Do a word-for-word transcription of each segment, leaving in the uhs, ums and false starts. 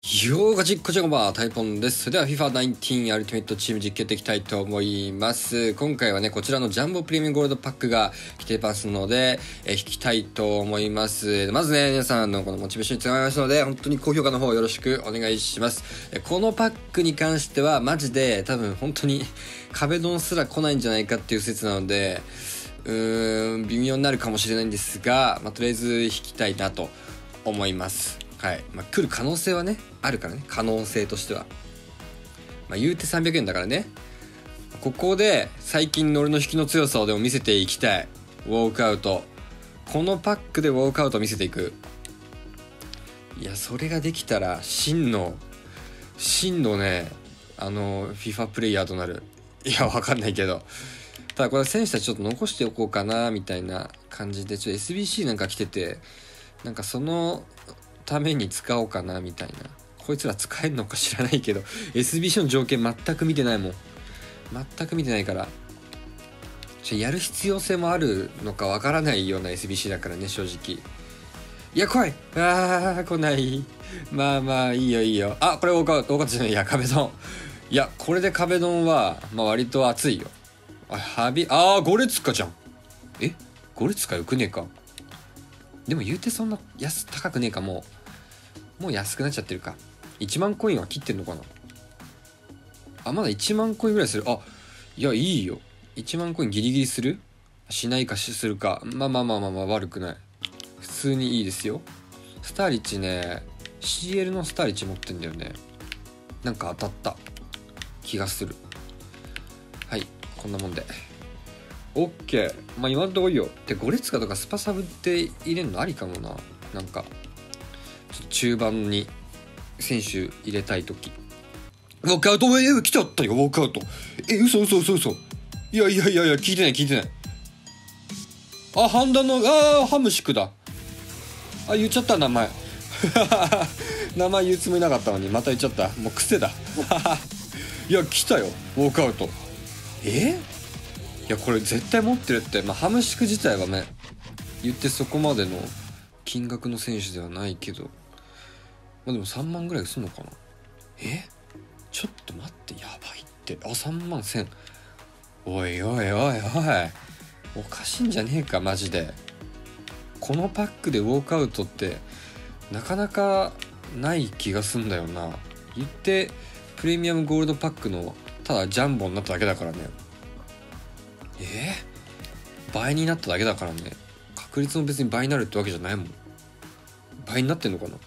よーがじっこちゃこばタイポンです。それでは フィファナインティーン アルティメットチーム実況やっていきたいと思います。今回はねこちらのジャンボプレミアムゴールドパックが来てますので、えー、引きたいと思います。まずね皆さんのこのモチベーションにつながりますので本当に高評価の方よろしくお願いします。えー、このパックに関してはマジで多分本当に壁ドンすら来ないんじゃないかっていう説なのでうーん微妙になるかもしれないんですが、まあ、とりあえず引きたいなと思います。はい、まあ、来る可能性はねあるからね、可能性としては、まあ、言うてさんびゃくえんだからね。ここで最近の俺の引きの強さをでも見せていきたい。ウォークアウト、このパックでウォークアウトを見せていく。いやそれができたら真の真のねあの FIFA プレイヤーとなる。いやわかんないけど、ただこれ選手たちちょっと残しておこうかなみたいな感じで、ちょっと エスビーシー なんか来てて、なんかそのために使おうかなみたいな。こいつら使えるのか知らないけど エスビーシー の条件全く見てないもん。全く見てないからやる必要性もあるのかわからないような エスビーシー だからね正直。いや来い、あー来ない。まあまあいいよいいよ。あこれ大川大川じゃない、いや壁ドン。いやこれで壁ドンはまあ割と熱いよ。あハビあーゴレツカじゃん。えゴレツカよくねえか。でも言うてそんな安高くねえか。もうもう安くなっちゃってるか。いちまんコインは切ってんのかなあ。まだいちまんコインぐらいする。あいやいいよ、いちまんコインギリギリするしないかしするか。まあまあまあまあまあ悪くない、普通にいいですよ。スターリッチね シーエル のスターリッチ持ってんだよね。なんか当たった気がする。はい、こんなもんで OK。 まあ今んとこいいよ。でゴレツカとかスパサブって入れんのありかもな。なんかちょっと中盤に選手入れたいとき。ウォークアウト、えー、来ちゃったよウォークアウト。え嘘嘘嘘嘘。いやいやいやいや聞いてない聞いてない。あ判断のあハムシクだ。あ言っちゃった名前名前言うつもりなかったのにまた言っちゃった。もう癖だいや来たよウォークアウト。えいやこれ絶対持ってるって。まあハムシク自体はね言ってそこまでの金額の選手ではないけど、まあでもさんまんぐらいすんのかな。えちょっと待ってやばいって。あさんまんせん。おいおいおいおいおかしいんじゃねえかマジで。このパックでウォークアウトってなかなかない気がすんだよな。言ってプレミアムゴールドパックのただジャンボになっただけだからね。えー、倍になっただけだからね。確率も別に倍になるってわけじゃないもん。倍になってんのかな。いや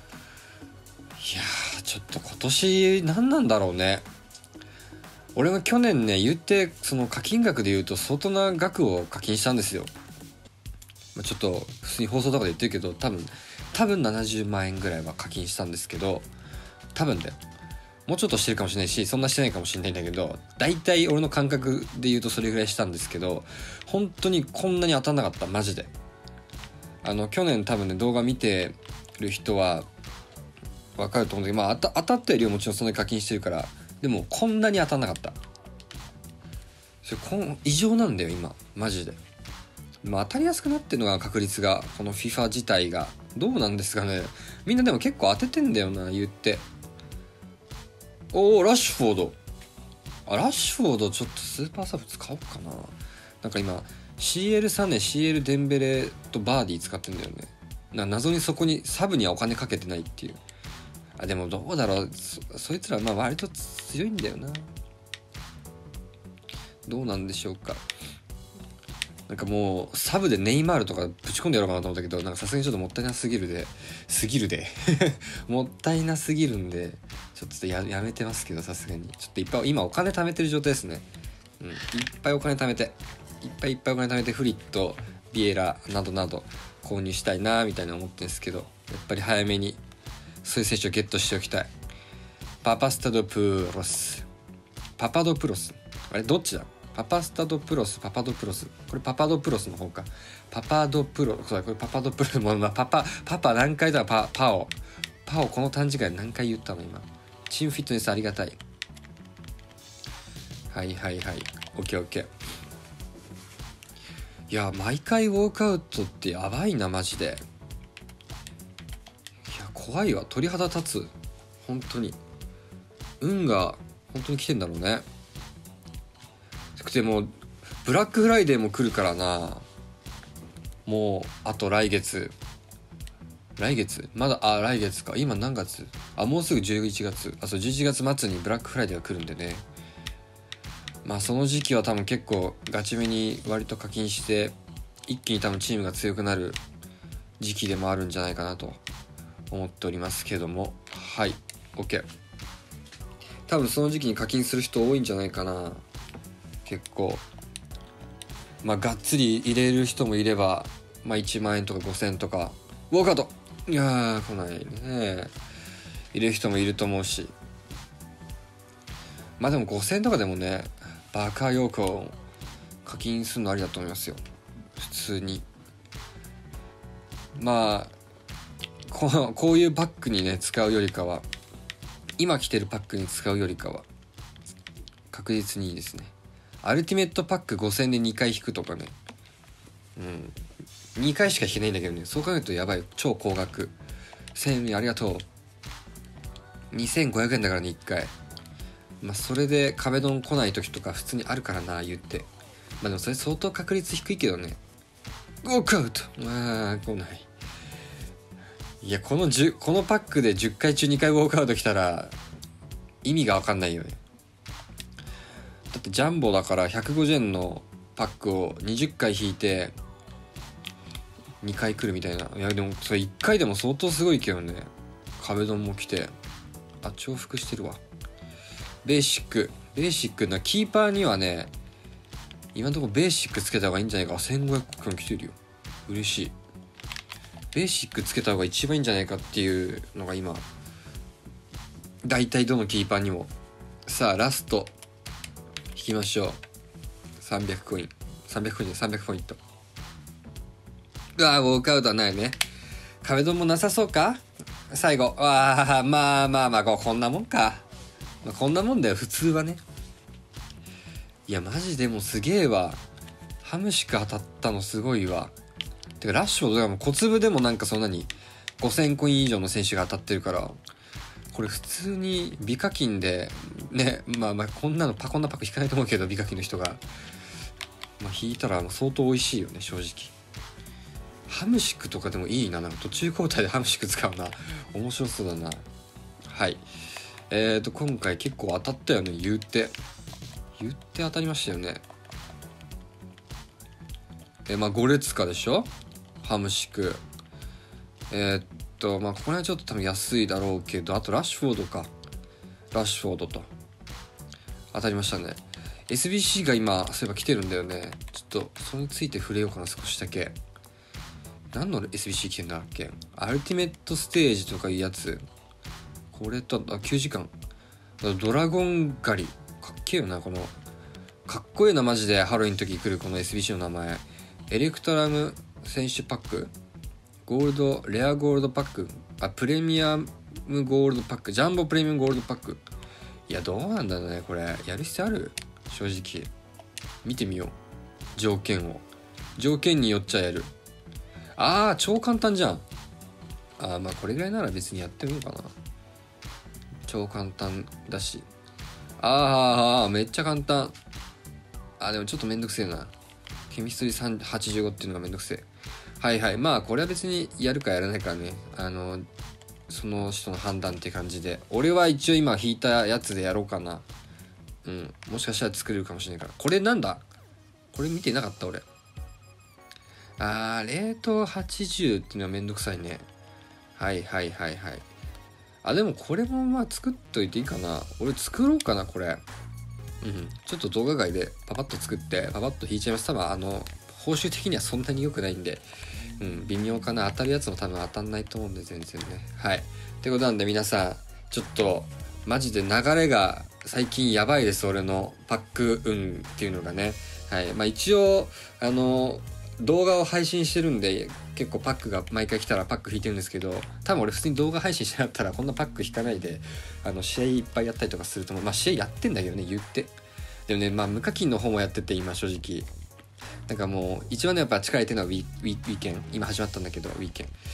ーちょっと今年何なんだろうね。俺は去年ね言ってその課金額で言うと相当な額を課金したんですよ。まあ、ちょっと普通に放送とかで言ってるけど多分多分ななじゅうまんえんぐらいは課金したんですけど、多分だよもうちょっとしてるかもしれないしそんなしてないかもしれないんだけど、大体俺の感覚で言うとそれぐらいしたんですけど、本当にこんなに当たんなかったマジで。あの去年多分ね動画見てる人は分かると思うんだけど、まあ当た、当たったよりはもちろんそんなに課金してるから、でもこんなに当たんなかった。それこん異常なんだよ今マジで。まあ当たりやすくなってるのが確率がこの FIFA 自体がどうなんですかね。みんなでも結構当ててんだよな言って。おーラッシュフォード。あラッシュフォードちょっとスーパーサブ使おうかな。なんか今 シーエル サネ シーエル デンベレとバーディー使ってんだよね。な謎にそこにサブにはお金かけてないっていう。あでもどうだろう そ, そいつらまあ割と強いんだよな。どうなんでしょうか。なんかもうサブでネイマールとかぶち込んでやろうかなと思ったけど、なんかさすがにちょっともったいなすぎるですぎるでもったいなすぎるんでちょっと や, やめてますけど、さすがにちょっといっぱい今お金貯めてる状態ですね。うん、いっぱいお金貯めていっぱいいっぱいお金貯めてフリットビエラなどなど購入したいなみたいな思ってるんですけど、やっぱり早めにそういう選手をゲットしておきたい。パパスタドプロスパパドプロスあれどっちだ。パパスタドプロスパパドプロス。これパパドプロスの方か。パパドプロそうだこれパパドプロスも、まあ、パパパパ何回だ。パパオパオこの短時間で何回言ったの今。チームフィットネスありがたい。はいはいはいオッケーオッケー。いや毎回ウォークアウトってやばいなマジで。いや怖いわ鳥肌立つ。 本当に運が本当に来てんだろうね。でもブラックフライデーも来るからな。もうあと来月来月まだあ来月か。今何月？あもうすぐじゅういちがつ。あそうじゅういちがつ末にブラックフライデーが来るんでね。まあその時期は多分結構ガチめに割と課金して一気に多分チームが強くなる時期でもあるんじゃないかなと思っておりますけども。はい OK。 多分その時期に課金する人多いんじゃないかな。結構まあがっつり入れる人もいれば、まあいちまんえんとかごせんえんとかウォークアウトいやー来ないね。入れる人もいると思うし、まあでもごせんえんとかでもねバカよく課金するのありだと思いますよ普通に。まあこう、こういうパックにね使うよりかは、今来てるパックに使うよりかは確実にいいですね。アルティメットパックごせんえんでにかい引くとかね。うんにかいしか引けないんだけどね。そう考えるとやばい。超高額。せんえんありがとう。にせんごひゃくえんだからねいっかい。まあそれで壁ドン来ない時とか普通にあるからな言って。まあでもそれ相当確率低いけどね。ウォークアウトまあ来ない。いやこのじゅうこのパックでじゅっかい中にかいウォークアウト来たら意味が分かんないよね。だってジャンボだからひゃくごじゅうえんのパックをにじゅっかい引いてにかい来るみたいな。いやでもそれいっかいでも相当すごいけどね。壁ドンも来て、あ重複してるわ。ベーシックベーシックなキーパーにはね今のところベーシックつけた方がいいんじゃないか。せんごひゃくえん来てるよ。嬉しい。ベーシックつけた方が一番いいんじゃないかっていうのが今大体どのキーパーにも。さあラスト引きましょう。さんびゃくコインさんびゃくコインでさんびゃくポイント。うわーウォークアウトはないね。壁ドンもなさそうか最後。わあまあまあまあこんなもんか、まあ、こんなもんだよ普通はね。いやマジでもすげえわ。ハムシク当たったのすごいわ。てかラッシュフォードがもう小粒でもなんかそんなにごせんコイン以上の選手が当たってるから、これ普通に美課金でね、まあまあこんなのパこんなパック引かないと思うけど美課金の人が、まあ、引いたら相当美味しいよね正直。ハムシクとかでもいいな。なんか途中交代でハムシク使うな。面白そうだな。はいえーと今回結構当たったよね。言うて言って当たりましたよね。えまあゴレツカでしょハムシク。えー、っとまあこれはちょっと多分安いだろうけど、あとラッシュフォードか。ラッシュフォードと当たりましたね。 エスビーシー が今そういえば来てるんだよね。ちょっとそれについて触れようかな少しだけ。何の エスビーシー 来てんだっけ。アルティメットステージとかいうやつ。これとあきゅうじかんドラゴン狩りかっけえよな。このかっこいいなマジで。ハロウィンの時来るこの エスビーシー の名前。エレクトラム選手パック、ゴールドレアゴールドパック、あプレミアムゴールドパック、ジャンボプレミアムゴールドパック。いやどうなんだろうねこれ。やる必要ある？正直見てみよう条件を。条件によっちゃやる。あー超簡単じゃん。あーまあこれぐらいなら別にやってみようかな。超簡単だし。あーあーめっちゃ簡単。あでもちょっとめんどくせえな。ケミストリーはちじゅうごっていうのがめんどくせえ。はいはいまあこれは別にやるかやらないからね、あのその人の判断って感じで。俺は一応今引いたやつでやろうかな。うんもしかしたら作れるかもしれないから。これなんだこれ見てなかった俺。あー冷凍はちじゅうっていうのはめんどくさいね。はいはいはいはい。あでもこれもまあ作っといていいかな。俺作ろうかなこれ。うんちょっと動画外でパパッと作ってパパッと引いちゃいます。多分あの報酬的にはそんなに良くないんで、うん微妙かな。当たるやつも多分当たんないと思うんで全然ね。はいってことなんで皆さんちょっとマジで流れが最近やばいです。俺のパック運っていうのがね。はいまあ一応あの動画を配信してるんで結構パックが毎回来たらパック引いてるんですけど、多分俺普通に動画配信してなかったらこんなパック引かないであの試合いっぱいやったりとかすると思う。まあ試合やってんだけどね言って。でもねまあ無課金の方もやってて今正直なんかもう一番ねやっぱ力入れてるのはウィー、ウィー、ウィーケン今始まったんだけどウィーケン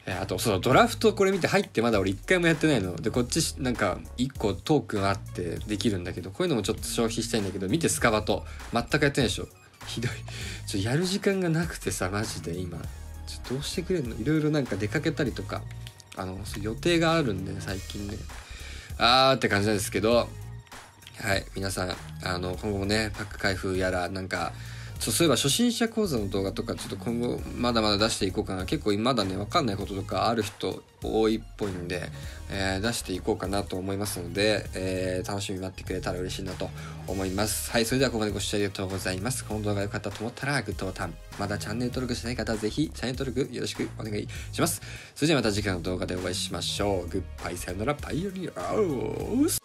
えー、あとそうドラフトこれ見て入ってまだ俺一回もやってないので、こっちなんか一個トークンあってできるんだけど、こういうのもちょっと消費したいんだけど、見てスカバと全くやってないでしょ。ひどい。ちょやる時間がなくてさ、マジで今ちょっとどうしてくれんの。いろいろなんか出かけたりとかあのそう予定があるんで最近ね、あーって感じなんですけど、はい皆さんあの今後もねパック開封やらなんかそうそういえば初心者講座の動画とかちょっと今後まだまだ出していこうかな。結構まだね分かんないこととかある人多いっぽいんで、えー、出していこうかなと思いますので、えー、楽しみに待ってくれたら嬉しいなと思います。はい、それではここまでご視聴ありがとうございます。この動画が良かったと思ったらグッドボタン、まだチャンネル登録してない方はぜひチャンネル登録よろしくお願いします。それではまた次回の動画でお会いしましょう。グッバイ、さよなら、バイオリン。